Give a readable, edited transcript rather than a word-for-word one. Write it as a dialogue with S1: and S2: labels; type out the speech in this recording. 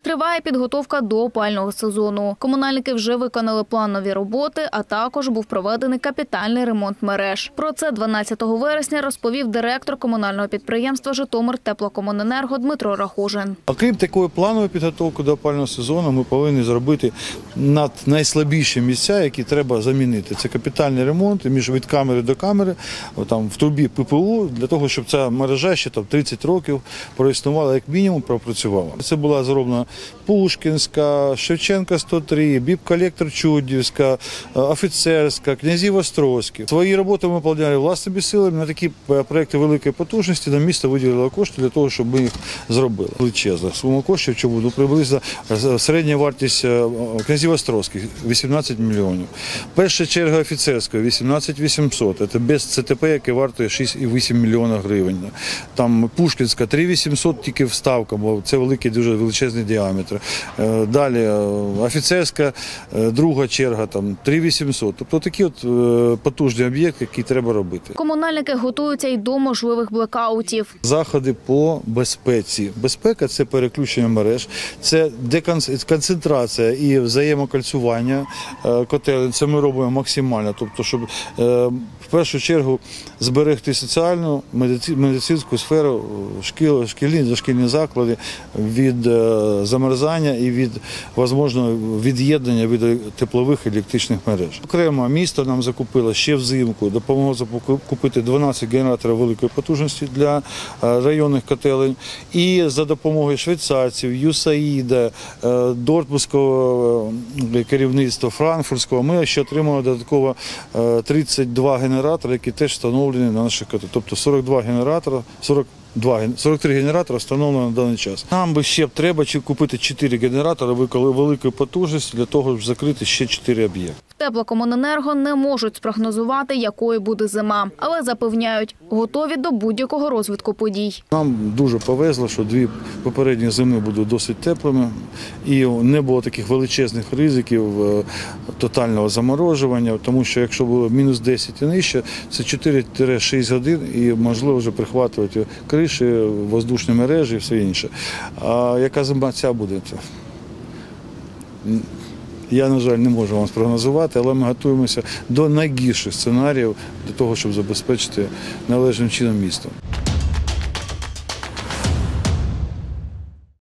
S1: Триває підготовка до опалювального сезону. Комунальники вже виконали планові роботи, а також був проведений капітальний ремонт мереж. Про це 12 вересня розповів директор комунального підприємства «Житомиртеплокомуненерго» Дмитро Рахужин.
S2: Окрім такої планової підготовки до опалювального сезону, ми повинні зробити найслабіші місця, які треба замінити. Це капітальний ремонт від камери до камери, там, в трубі ППУ, для того, щоб ця мережа ще 30 років проіснувала, як мінімум, пропрацювала. Це була зроблена Пушкінська, Шевченка 103, Біб-колектор Чудівська, Офіцерська, Князів Острозький. Свої роботи ми виконували власними силами. На такі проекти великої потужності нам місто виділило кошти для того, щоб ми їх зробили. Величезна сума коштів, чому приблизно середня вартість Князів Острозьких – 18 мільйонів. Перша черга Офіцерська – 18 800. Це без ЦТП, яке вартує 6,8 мільйона гривень. Там Пушкінська – 3 800 тільки вставка, бо це великий, дуже величезний діаметр. Далі Офіцерська, друга черга, там 3 800. Тобто такі потужні об'єкти, які треба робити.
S1: Комунальники готуються й до можливих блекаутів.
S2: Заходи по безпеці. Безпека – це переключення мереж, це концентрація і взаємокальцювання котелень. Це ми робимо максимально, тобто, щоб в першу чергу зберегти соціальну, медицинську сферу, дошкільні заклади від замерзання і від можливого від'єднання від теплових і електричних мереж. Окремо місто нам закупило ще взимку, допомогло закупити 12 генераторів великої потужності для районних котелень. І за допомогою швейцарців, ЮСАІДа, Дортмундського керівництва, Франкфуртського, ми ще отримали додатково 32 генератори, які теж встановлені на наших котелень. Тобто 42 генератори, 43 генератори встановлено на даний час. Нам би ще треба купити 4 генератори великої потужності для того, щоб закрити ще 4 об'єкти.
S1: В Теплокомуненерго не можуть спрогнозувати, якою буде зима, але запевняють, готові до будь-якого розвитку подій.
S2: Нам дуже повезло, що 2 попередні зими будуть досить теплими і не було таких величезних ризиків тотального заморожування, тому що якщо було мінус 10 і нижче, це 4-6 годин і можливо вже прихватувати криші, воздушні мережі і все інше. А яка зима ця буде? Я, на жаль, не можу вам спрогнозувати, але ми готуємося до найгірших сценаріїв для того, щоб забезпечити належним чином місто.